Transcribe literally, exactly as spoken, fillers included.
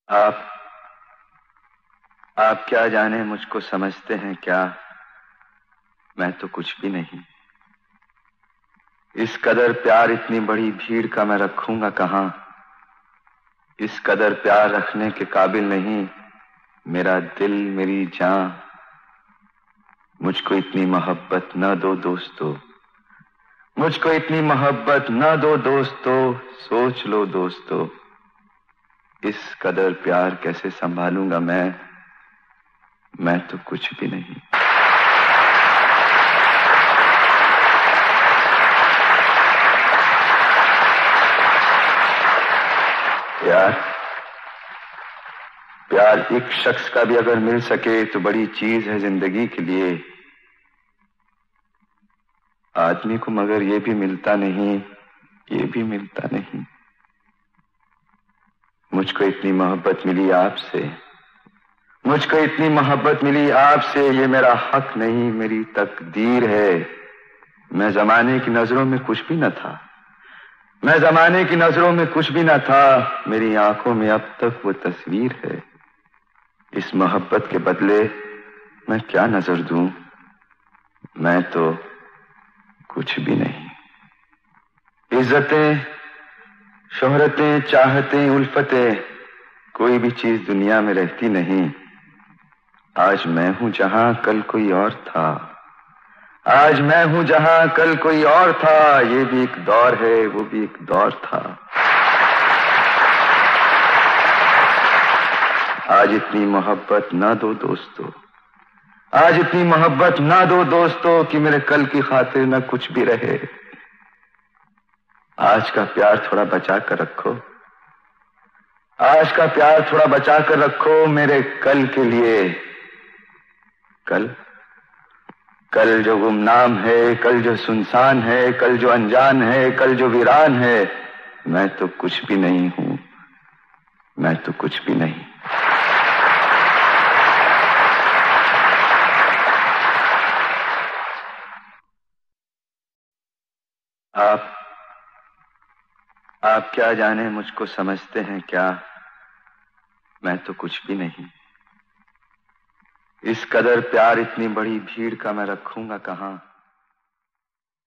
आप आप क्या जाने मुझको समझते हैं क्या? मैं तो कुछ भी नहीं। इस कदर प्यार इतनी बड़ी भीड़ का मैं रखूंगा कहां? इस कदर प्यार रखने के काबिल नहीं मेरा दिल, मेरी जान। मुझको इतनी मोहब्बत न दो दोस्तों, मुझको इतनी मोहब्बत न दो दोस्तों। सोच लो दोस्तों, इस कदर प्यार कैसे संभालूंगा मैं? मैं तो कुछ भी नहीं। प्यार प्यार एक शख्स का भी अगर मिल सके तो बड़ी चीज है जिंदगी के लिए। आदमी को मगर ये भी मिलता नहीं, ये भी मिलता नहीं। मुझको इतनी मोहब्बत मिली आपसे, मुझको इतनी मोहब्बत मिली आपसे। ये मेरा हक नहीं, मेरी तकदीर है। मैं जमाने की नजरों में कुछ भी न था, मैं जमाने की नजरों में कुछ भी न था। मेरी आंखों में अब तक वो तस्वीर है। इस मोहब्बत के बदले मैं क्या नजर दूं? मैं तो कुछ भी नहीं। इज्जतें, शोहरतें, चाहतें, उल्फतें, कोई भी चीज दुनिया में रहती नहीं। आज मैं हूं जहां कल कोई और था, आज मैं हूं जहां कल कोई और था। ये भी एक दौर है, वो भी एक दौर था। आज इतनी मोहब्बत ना दो दोस्तों, आज इतनी मोहब्बत ना दो दोस्तों कि मेरे कल की खातिर न कुछ भी रहे। आज का प्यार थोड़ा बचा कर रखो, आज का प्यार थोड़ा बचा कर रखो मेरे कल के लिए। कल कल जो गुमनाम है, कल जो सुनसान है, कल जो अनजान है, कल जो वीरान है। मैं तो कुछ भी नहीं हूं, मैं तो कुछ भी नहीं। आप आप क्या जाने मुझको समझते हैं क्या? मैं तो कुछ भी नहीं। इस कदर प्यार इतनी बड़ी भीड़ का मैं रखूंगा कहां?